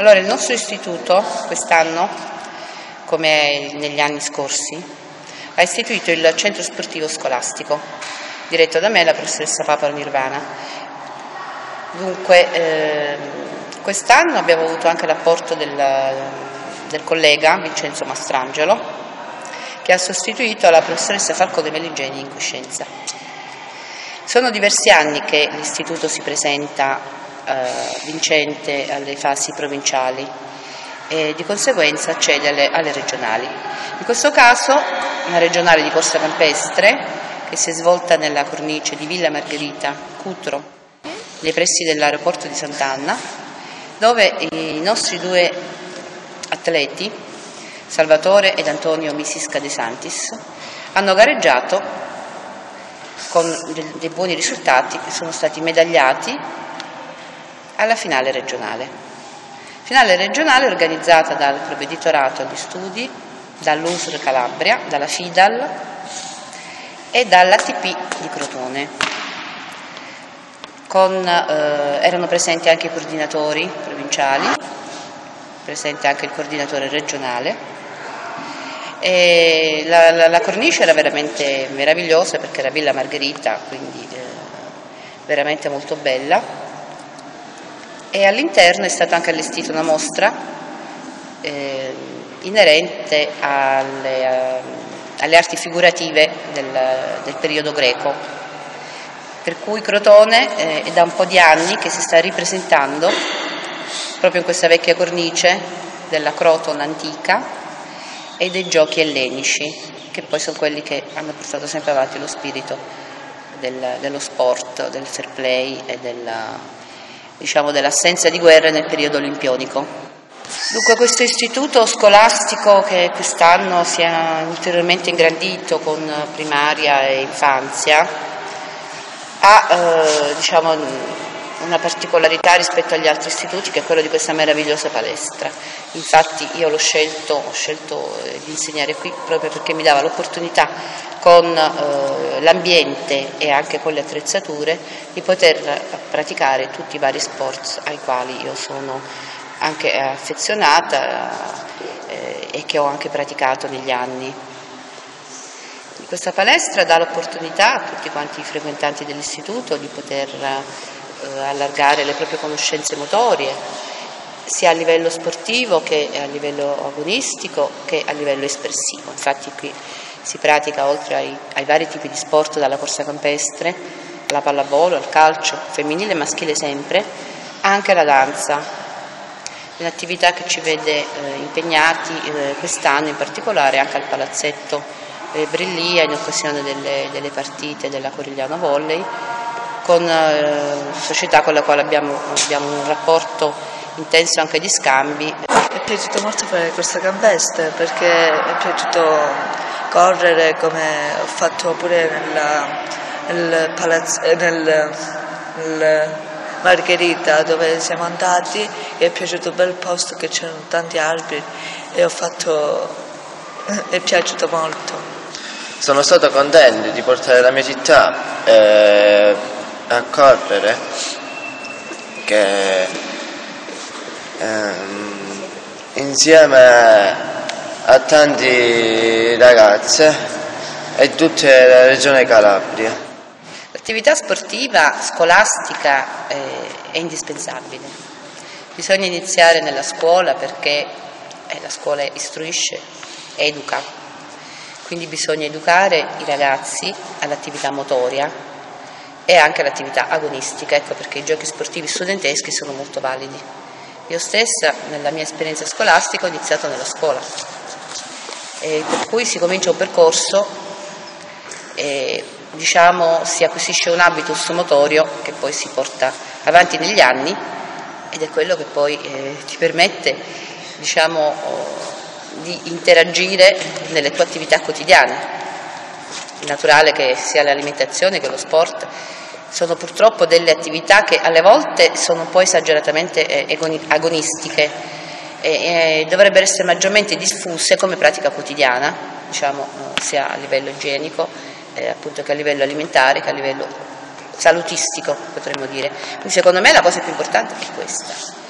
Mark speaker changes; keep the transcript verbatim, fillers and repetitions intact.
Speaker 1: Allora, il nostro istituto quest'anno, come negli anni scorsi, ha istituito il centro sportivo scolastico, diretto da me, la professoressa Papa Nirvana. Dunque, eh, quest'anno abbiamo avuto anche l'apporto del, del collega Vincenzo Mastrangelo, che ha sostituito la professoressa Falco De Meligeni in coscienza. Sono diversi anni che l'istituto si presenta eh, vincente alle fasi provinciali e di conseguenza accede alle, alle regionali. In questo caso una regionale di Corsa Campestre che si è svolta nella cornice di Villa Margherita, Cutro, nei pressi dell'aeroporto di Sant'Anna, dove i nostri due atleti, Salvatore ed Antonio Misisca De Santis, hanno gareggiato con dei buoni risultati e sono stati medagliati alla finale regionale. Finale regionale organizzata dal Provveditorato agli Studi, dall'U S R Calabria, dalla FIDAL e dall'A T P di Crotone. Con, eh, erano presenti anche i coordinatori provinciali, presente anche il coordinatore regionale. E la, la, la cornice era veramente meravigliosa perché era Villa Margherita, quindi eh, veramente molto bella. E all'interno è stata anche allestita una mostra eh, inerente alle, eh, alle arti figurative del, del periodo greco, per cui Crotone eh, è da un po' di anni che si sta ripresentando proprio in questa vecchia cornice della Crotone antica e dei giochi ellenici, che poi sono quelli che hanno portato sempre avanti lo spirito del, dello sport, del fair play e della, diciamo, dell'assenza di guerre nel periodo olimpionico. Dunque questo istituto scolastico che quest'anno si è ulteriormente ingrandito con primaria e infanzia ha eh, diciamo, una particolarità rispetto agli altri istituti, che è quello di questa meravigliosa palestra. Infatti io l'ho scelto, ho scelto di insegnare qui proprio perché mi dava l'opportunità con eh, l'ambiente e anche con le attrezzature di poter praticare tutti i vari sport ai quali io sono anche affezionata eh, e che ho anche praticato negli anni. Questa palestra dà l'opportunità a tutti quanti i frequentanti dell'istituto di poter eh, allargare le proprie conoscenze motorie, sia a livello sportivo che a livello agonistico che a livello espressivo. Infatti qui si pratica, oltre ai, ai vari tipi di sport, dalla corsa campestre alla pallavolo, al calcio, femminile e maschile sempre, anche la danza. Un'attività che ci vede eh, impegnati eh, quest'anno in particolare anche al palazzetto eh, Brillia in occasione delle, delle partite della Corigliano Volley, con eh, società con la quale abbiamo, abbiamo un rapporto intenso anche di scambi.
Speaker 2: Mi è piaciuto molto fare corsa campestre perché mi è piaciuto correre, come ho fatto pure nella, nel palazzo, nel, nel Margherita dove siamo andati, e è piaciuto un bel posto che c'erano tanti alberi e ho fatto, mi è piaciuto molto.
Speaker 3: Sono stato contento di portare la mia città eh, a correre, che ehm, insieme a tanti ragazze e tutta la regione Calabria.
Speaker 1: L'attività sportiva scolastica eh, è indispensabile. Bisogna iniziare nella scuola perché eh, la scuola istruisce, educa. Quindi bisogna educare i ragazzi all'attività motoria e anche all'attività agonistica. Ecco perché i giochi sportivi studenteschi sono molto validi. Io stessa, nella mia esperienza scolastica, ho iniziato nella scuola. E per cui si comincia un percorso e diciamo si acquisisce un habitus motorio che poi si porta avanti negli anni ed è quello che poi eh, ti permette diciamo oh, di interagire nelle tue attività quotidiane. È naturale che sia l'alimentazione che lo sport sono purtroppo delle attività che alle volte sono un po' esageratamente eh, agonistiche e dovrebbero essere maggiormente diffuse come pratica quotidiana, diciamo, sia a livello igienico eh, appunto che a livello alimentare che a livello salutistico, potremmo dire. Quindi secondo me la cosa più importante è questa.